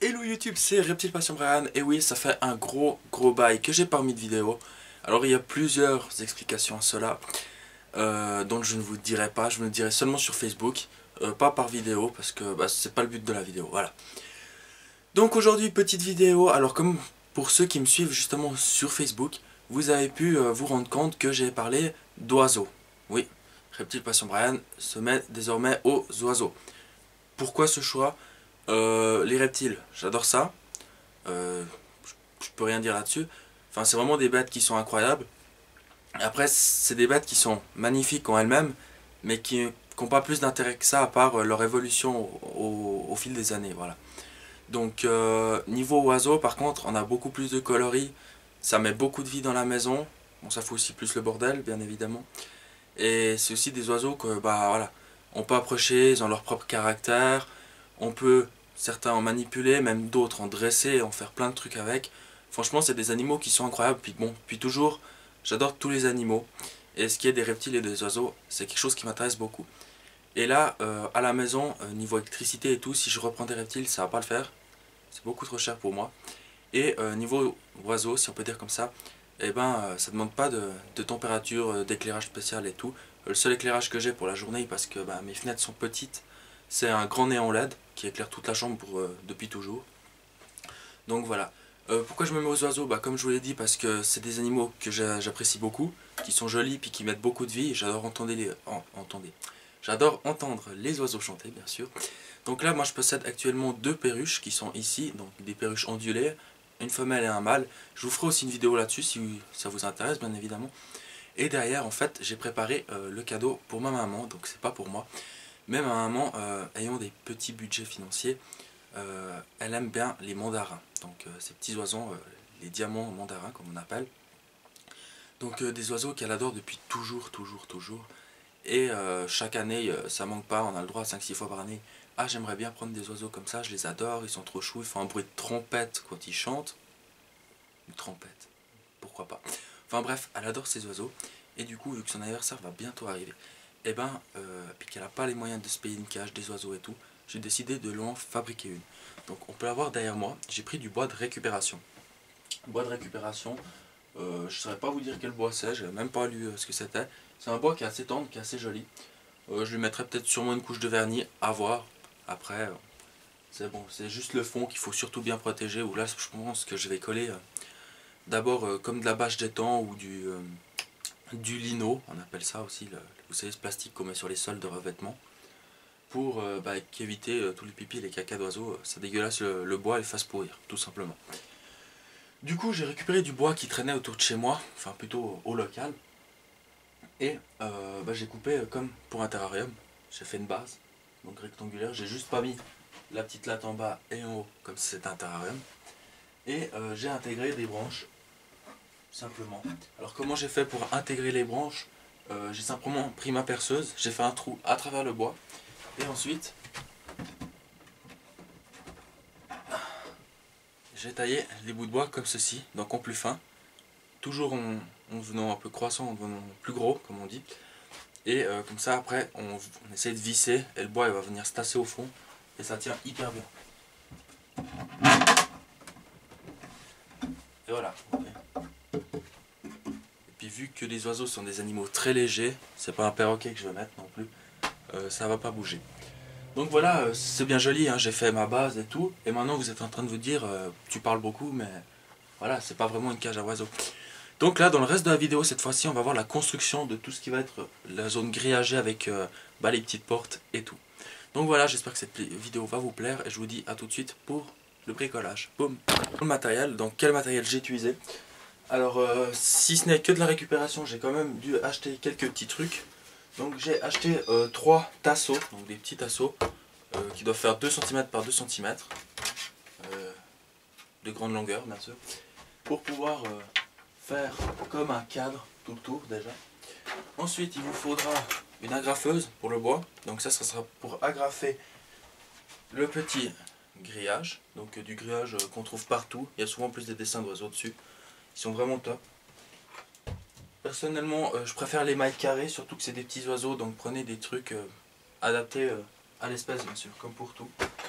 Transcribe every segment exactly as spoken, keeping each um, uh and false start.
Hello YouTube, c'est Reptile Passion Brian, et oui, ça fait un gros gros bail que j'ai pas mis de vidéo. Alors il y a plusieurs explications à cela, euh, dont je ne vous dirai pas, je vous le dirai seulement sur Facebook, euh, pas par vidéo, parce que bah, c'est pas le but de la vidéo, voilà. Donc aujourd'hui, petite vidéo, alors comme pour ceux qui me suivent justement sur Facebook, vous avez pu euh, vous rendre compte que j'ai parlé d'oiseaux. Oui, Reptile Passion Brian se met désormais aux oiseaux. Pourquoi ce choix? Euh, les reptiles, j'adore ça. Euh, je peux rien dire là-dessus. Enfin, c'est vraiment des bêtes qui sont incroyables. Après, c'est des bêtes qui sont magnifiques en elles-mêmes, mais qui n'ont pas plus d'intérêt que ça à part leur évolution au, au, au fil des années. Voilà. Donc, euh, niveau oiseaux, par contre, on a beaucoup plus de coloris. Ça met beaucoup de vie dans la maison. Bon, ça fait aussi plus le bordel, bien évidemment. Et c'est aussi des oiseaux que, bah voilà, on peut approcher, ils ont leur propre caractère. On peut certains en manipuler, même d'autres en dresser, en faire plein de trucs avec. Franchement, c'est des animaux qui sont incroyables. Puis bon, puis toujours, j'adore tous les animaux. Et ce qui est des reptiles et des oiseaux, c'est quelque chose qui m'intéresse beaucoup. Et là, euh, à la maison, euh, niveau électricité et tout, si je reprends des reptiles, ça va pas le faire. C'est beaucoup trop cher pour moi. Et euh, niveau oiseaux, si on peut dire comme ça, eh ben, euh, ça demande pas de, de température, euh, d'éclairage spécial et tout. Euh, le seul éclairage que j'ai pour la journée, parce que bah, mes fenêtres sont petites, c'est un grand néon L E D qui éclaire toute la chambre pour, euh, depuis toujours. Donc voilà. Euh, pourquoi je me mets aux oiseaux? Bah, comme je vous l'ai dit, parce que c'est des animaux que j'apprécie beaucoup, qui sont jolis puis qui mettent beaucoup de vie. J'adore entendre les, en, entendez. J'adore entendre les oiseaux chanter, bien sûr. Donc là, moi je possède actuellement deux perruches qui sont ici, donc des perruches ondulées, une femelle et un mâle. Je vous ferai aussi une vidéo là-dessus si ça vous intéresse, bien évidemment. Et derrière, en fait, j'ai préparé euh, le cadeau pour ma maman, donc c'est pas pour moi. Mais ma maman, euh, ayant des petits budgets financiers, euh, elle aime bien les mandarins. Donc euh, ces petits oiseaux, euh, les diamants mandarins comme on appelle. Donc euh, des oiseaux qu'elle adore depuis toujours, toujours, toujours. Et euh, chaque année, euh, ça manque pas, on a le droit à cinq six fois par année. Ah, j'aimerais bien prendre des oiseaux comme ça, je les adore, ils sont trop choux, ils font un bruit de trompette quand ils chantent. Une trompette, pourquoi pas. Enfin bref, elle adore ces oiseaux. Et du coup, vu que son anniversaire va bientôt arriver, et ben, euh, puis qu'elle n'a pas les moyens de se payer une cage, des oiseaux et tout, j'ai décidé de lui en fabriquer une. Donc on peut la voir derrière moi, j'ai pris du bois de récupération. Bois de récupération, euh, je ne saurais pas vous dire quel bois c'est, je n'avais même pas lu euh, ce que c'était. C'est un bois qui est assez tendre, qui est assez joli. Euh, je lui mettrai peut-être sûrement une couche de vernis, à voir. Après, euh, c'est bon, c'est juste le fond qu'il faut surtout bien protéger. Ou là, je pense que je vais coller euh, d'abord euh, comme de la bâche d'étang ou du, euh, du lino, on appelle ça aussi, le, vous savez ce plastique qu'on met sur les sols de revêtement. Pour euh, bah, éviter euh, tous les pipis et les caca d'oiseaux, ça dégueulasse le, le bois et le fasse pourrir, tout simplement. Du coup, j'ai récupéré du bois qui traînait autour de chez moi, enfin plutôt au local. Et euh, bah, j'ai coupé euh, comme pour un terrarium. J'ai fait une base, donc rectangulaire. J'ai juste pas mis la petite latte en bas et en haut, comme si c'était un terrarium. Et euh, j'ai intégré des branches, simplement. Alors comment j'ai fait pour intégrer les branches? euh, J'ai simplement pris ma perceuse, j'ai fait un trou à travers le bois. Et ensuite, j'ai taillé les bouts de bois comme ceci, donc en plus fin. Toujours en, en devenant un peu croissant, en devenant plus gros, comme on dit. Et euh, comme ça après on, on essaie de visser et le bois il va venir se tasser au fond et ça tient hyper bien. Et voilà. Et puis vu que les oiseaux sont des animaux très légers, c'est pas un perroquet que je vais mettre non plus, euh, ça va pas bouger. Donc voilà, euh, c'est bien joli, hein, j'ai fait ma base et tout. Et maintenant vous êtes en train de vous dire, euh, tu parles beaucoup mais voilà, c'est pas vraiment une cage à oiseaux. Donc là, dans le reste de la vidéo, cette fois-ci, on va voir la construction de tout ce qui va être la zone grillagée avec euh, bah, les petites portes et tout. Donc voilà, j'espère que cette vidéo va vous plaire et je vous dis à tout de suite pour le bricolage. Boum. Le matériel, donc quel matériel j'ai utilisé? Alors, euh, si ce n'est que de la récupération, j'ai quand même dû acheter quelques petits trucs. Donc j'ai acheté euh, trois tasseaux, donc des petits tasseaux euh, qui doivent faire deux centimètres par deux centimètres euh, de grande longueur, bien sûr, pour pouvoir euh, faire comme un cadre tout le tour déjà. Ensuite il vous faudra une agrafeuse pour le bois, donc ça, ça sera pour agrafer le petit grillage, donc euh, du grillage euh, qu'on trouve partout, il y a souvent plus des dessins d'oiseaux dessus, ils sont vraiment top. Personnellement euh, je préfère les mailles carrées, surtout que c'est des petits oiseaux, donc prenez des trucs euh, adaptés euh, à l'espèce bien sûr, comme pour tout.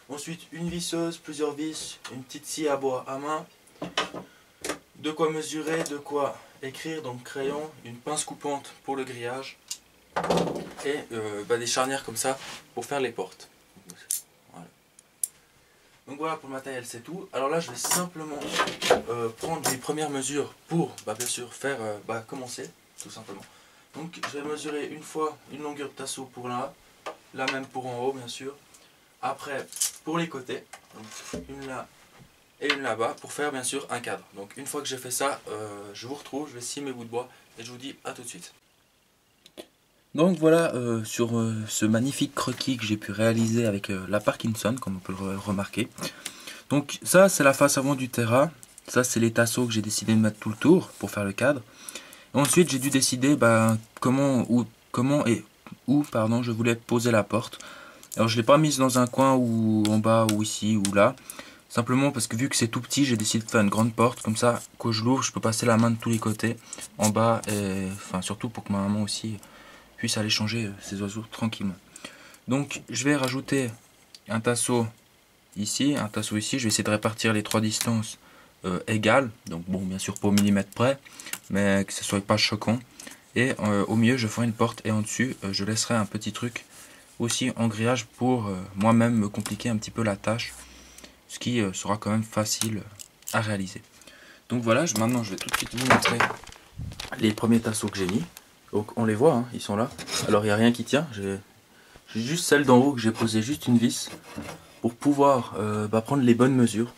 Ensuite une visseuse, plusieurs vis, une petite scie à bois à main, de quoi mesurer, de quoi écrire, donc crayon, une pince coupante pour le grillage et euh, bah, des charnières comme ça pour faire les portes. Voilà. Donc voilà pour le matériel, c'est tout. Alors là je vais simplement euh, prendre les premières mesures pour bah, bien sûr faire euh, bah, commencer tout simplement. Donc je vais mesurer une fois une longueur de tasseau pour là, la même pour en haut bien sûr. Après pour les côtés, donc une là et une là-bas pour faire bien sûr un cadre. Donc une fois que j'ai fait ça, euh, je vous retrouve, je vais scier mes bouts de bois et je vous dis à tout de suite. Donc voilà euh, sur euh, ce magnifique croquis que j'ai pu réaliser avec euh, la Parkinson, comme on peut le remarquer. Donc ça c'est la face avant du terrain, ça c'est les tasseaux que j'ai décidé de mettre tout le tour pour faire le cadre. Et ensuite j'ai dû décider bah, comment, où, comment et où pardon, je voulais poser la porte. Alors je ne l'ai pas mise dans un coin ou en bas ou ici ou là. Simplement parce que vu que c'est tout petit, j'ai décidé de faire une grande porte. Comme ça, quand je l'ouvre, je peux passer la main de tous les côtés, en bas. Et enfin surtout pour que ma maman aussi puisse aller changer ses oiseaux tranquillement. Donc je vais rajouter un tasseau ici, un tasseau ici. Je vais essayer de répartir les trois distances euh, égales. Donc bon, bien sûr pas au millimètre près, mais que ce soit pas choquant. Et euh, au milieu, je ferai une porte et en dessus, euh, je laisserai un petit truc aussi en grillage pour euh, moi-même me compliquer un petit peu la tâche, ce qui euh, sera quand même facile à réaliser. Donc voilà, je, maintenant je vais tout de suite vous montrer les premiers tasseaux que j'ai mis. Donc on les voit, hein, ils sont là. Alors il n'y a rien qui tient, j'ai juste celle d'en haut que j'ai posé juste une vis pour pouvoir euh, bah, prendre les bonnes mesures.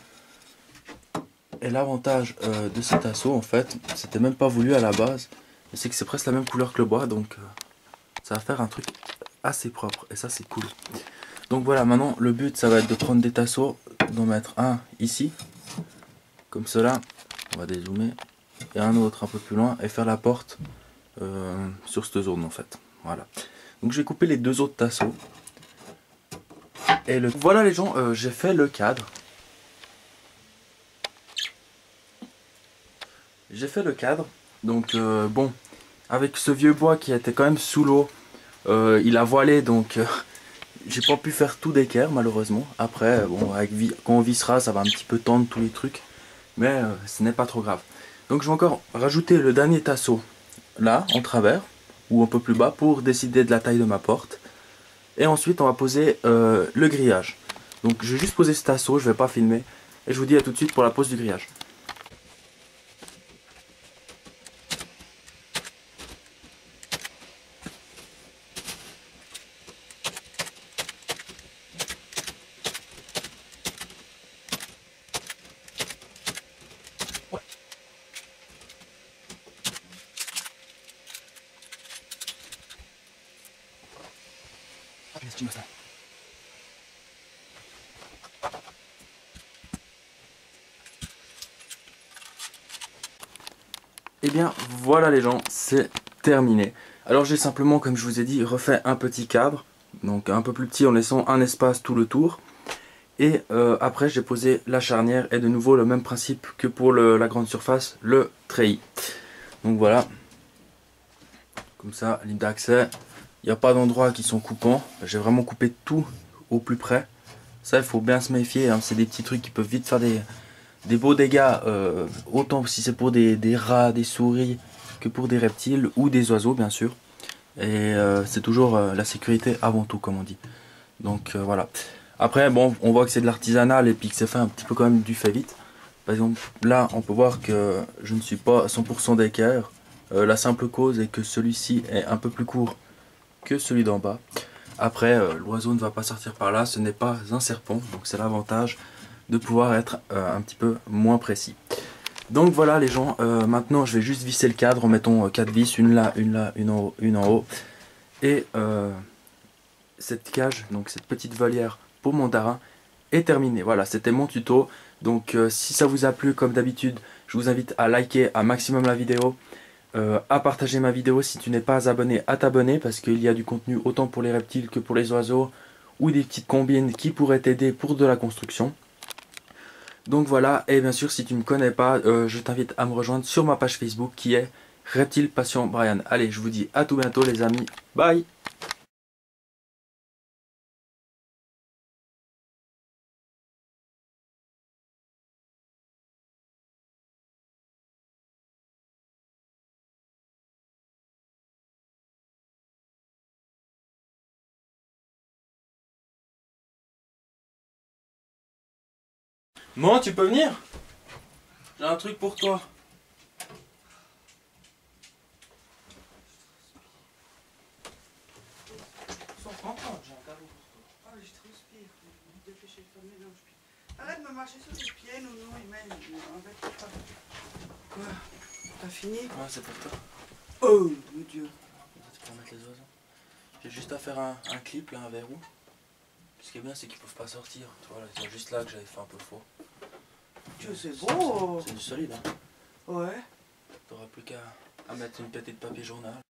Et l'avantage euh, de ces tasseaux en fait, c'était même pas voulu à la base, c'est que c'est presque la même couleur que le bois, donc euh, ça va faire un truc assez propre et ça c'est cool. Donc voilà, maintenant le but ça va être de prendre des tasseaux, d'en mettre un ici, comme cela, on va dézoomer, et un autre un peu plus loin et faire la porte euh, sur cette zone en fait. Voilà. Donc j'ai coupé les deux autres tasseaux. Et le... Voilà les gens, euh, j'ai fait le cadre. J'ai fait le cadre. Donc euh, bon, avec ce vieux bois qui était quand même sous l'eau, euh, il a voilé donc euh, j'ai pas pu faire tout d'équerre malheureusement. Après, bon, avec vi quand on vissera, ça va un petit peu tendre tous les trucs. Mais euh, ce n'est pas trop grave. Donc je vais encore rajouter le dernier tasseau là, en travers, ou un peu plus bas, pour décider de la taille de ma porte. Et ensuite on va poser euh, le grillage. Donc je vais juste poser ce tasseau, je vais pas filmer. Et je vous dis à tout de suite pour la pose du grillage. Et bien voilà les gens, c'est terminé. Alors j'ai simplement, comme je vous ai dit, refait un petit cadre, donc un peu plus petit en laissant un espace tout le tour. Et euh, après j'ai posé la charnière et de nouveau le même principe que pour le, la grande surface, le treillis. Donc voilà, comme ça, libre d'accès. Il n'y a pas d'endroits qui sont coupants. J'ai vraiment coupé tout au plus près. Ça, il faut bien se méfier, hein. C'est des petits trucs qui peuvent vite faire des, des beaux dégâts. Euh, autant si c'est pour des, des rats, des souris, que pour des reptiles ou des oiseaux, bien sûr. Et euh, c'est toujours euh, la sécurité avant tout, comme on dit. Donc euh, voilà. Après, bon, on voit que c'est de l'artisanal et puis que c'est fait un petit peu quand même du fait vite. Par exemple, là, on peut voir que je ne suis pas à cent pour cent d'équerre. Euh, la simple cause est que celui-ci est un peu plus court que celui d'en bas. Après, euh, l'oiseau ne va pas sortir par là, ce n'est pas un serpent, donc c'est l'avantage de pouvoir être euh, un petit peu moins précis. Donc voilà les gens, euh, maintenant je vais juste visser le cadre en mettant euh, quatre vis, une là, une là, une en haut, une en haut. Et euh, cette cage, donc cette petite volière pour mandarin est terminée. Voilà, c'était mon tuto. Donc euh, si ça vous a plu, comme d'habitude, je vous invite à liker un maximum la vidéo. Euh, à partager ma vidéo si tu n'es pas abonné, à t'abonner parce qu'il y a du contenu autant pour les reptiles que pour les oiseaux ou des petites combines qui pourraient t'aider pour de la construction. Donc voilà, et bien sûr si tu ne me connais pas, euh, je t'invite à me rejoindre sur ma page Facebook qui est Reptile Passion Brian. Allez, je vous dis à tout bientôt les amis, bye. Maman, tu peux venir? J'ai un truc pour toi. Arrête de me marcher sur les pieds, nounou, il mène. Quoi? T'as fini? Ouais, c'est pour toi. Oh, mon Dieu. Tu peux mettre les oiseaux. J'ai juste à faire un, un clip, là, un verrou. Ce qui est bien, c'est qu'ils peuvent pas sortir. Tu vois, c'est juste là que j'avais fait un peu faux. Dieu, c'est beau. C'est du solide, hein. Ouais. T'auras plus qu'à à mettre une petite papier journal.